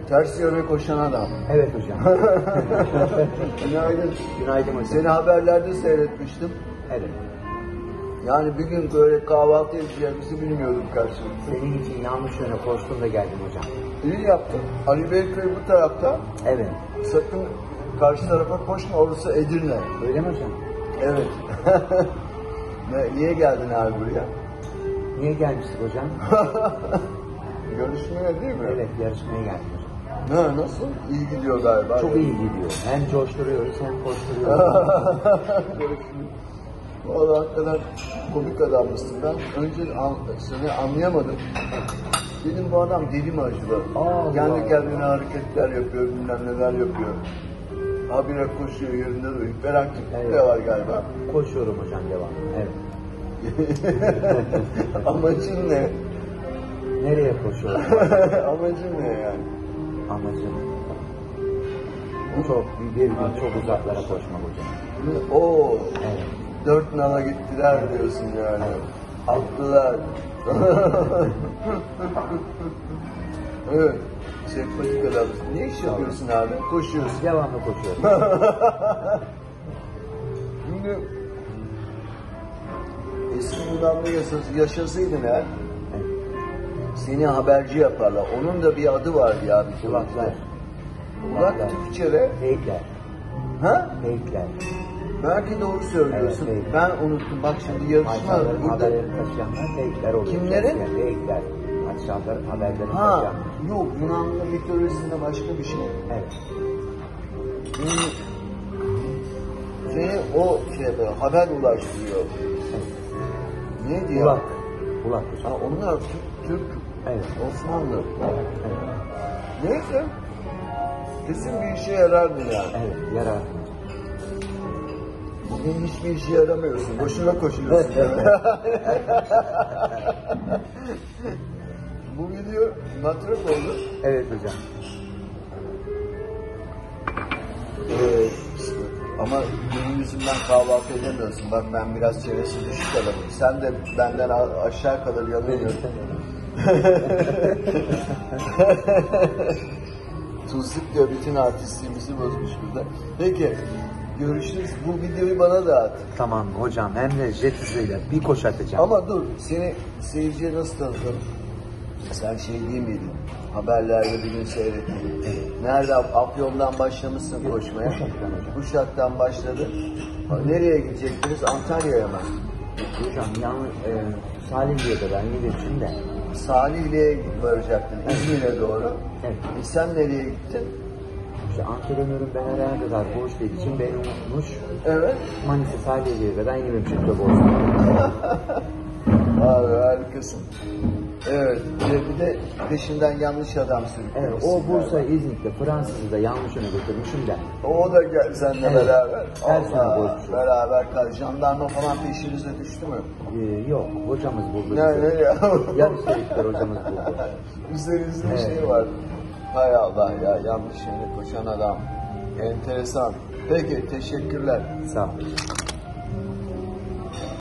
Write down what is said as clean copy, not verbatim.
Ters yöne koşan adam. Evet hocam. Günaydın. Günaydın hocam. Seni haberlerde seyretmiştim. Evet. Yani bir gün böyle kahvaltı edeceğimizi bilmiyordum karşılıklı. Senin için yanlış yöne koştum da geldim hocam. İyi yaptın. Ali Beyköy bu tarafta. Evet. Sakın karşı tarafa koşma, orası Edirne. Öyle mi hocam? Evet. Niye geldin abi buraya? Niye gelmiştik hocam? Görüşmeye değil mi? Evet, yarışmaya geldim hocam. Ne, nasıl? İyi gidiyor galiba. Çok iyi gidiyor. Hem coşturuyoruz hem koşturuyoruz. Valla hakikaten komik adammışsın. Ben önce seni anlayamadım. Dedim bu adam deli mi acaba? Kendi kendine hareketler yapıyor, bilmem neler yapıyor. Habire koşuyor, yerinde duruyor. Hiperaktiflik Evet. de var galiba. Koşuyorum hocam devamlı. Evet. Amacın ne? Nereye koşuyorum? Amacın ne yani? Amacım çok bir gün çok uzaklara koşmak hocam. Oo, Evet. 4 nala gittiler diyorsun yani. Attılar. Evet. Sempatik adamsın. Ne iş yapıyorsun abi? Koşuyorsun. Devamlı koşuyorum. Şimdi eski Yunanlı yaşasaydın eğer seni haberci yaparlar. Onun da bir adı vardı ya. Bir Kulaklar. Kulak Türkçe'de. Feyikler. Ha? Feyikler. Belki doğru söylüyorsun. Evet, ben unuttum. Bak şimdi yarışma Padişahların burada. haberleri taşıyanlar feyikler oluyor. Kimlerin? Feyikler. Padişahların haberlerini Ha, taşıyanlar. yok Yunanlı mitolojisinde başka bir şey. Evet. Seni o haber ulaştırıyor. Evet. Neydi ya? Kulak. Kulak Ha, hocam. onlar Türk, Evet. Osmanlı. Evet. Neyse. Kesin bir işe yarardı yani. Evet. Yarar. Bugün hiçbir işe yaramıyorsun. Boşuna koşuyorsun. Bu video matrak oldu. Evet hocam. İşte, ama benim yüzümden kahvaltı edemiyorsun. Bak ben biraz çenesi düşük adamım. Sen de benden aşağı kadar yanıyorsun. Tuzluk diyor, bütün artistliğimizi bozmuş burada. Peki, görüşürüz. Bu videoyu bana da at. Tamam hocam. Hem de jet hızıyla bir koş atacağım. Ama dur, seni seyirciye nasıl tanıtalım? Sen şey değil miydin? Haberlerde bir gün seyrettin. Nerede? Afyon'dan başlamışsın koşmaya. Uşak'tan hocam. Uşak'tan başladın. Nereye gidecektiniz? Antalya'ya mı? Hocam Salihli'ye kadar gidiyorsun da. Salihli'ye varacaktın, İzmir'e doğru. Evet. Sen nereye gittin? İşte antrenörüm ben herhalde kadar boş dediği için beni unutmuş. Evet. Manisa Salihli'ye kadar inmemişim de boş. Abi harikasın. Evet. Bir de peşinden yanlış adam sürüklüyorsun. Evet, o Bursa, İznik'te Fransız'ı da yanlış öne götürmüşüm de. O da gel seninle Evet. beraber. Her sene Allah, bozmuş. beraber kal. Jandarma falan peşinize düştü mü? Yok, hocamız buldu. Ne ya? Yarış dedikleri hocamız buldu. Üzerinizde Evet. şey var. Hay Allah ya, yanlış yere koşan adam. Enteresan. Peki, teşekkürler. Sağ ol.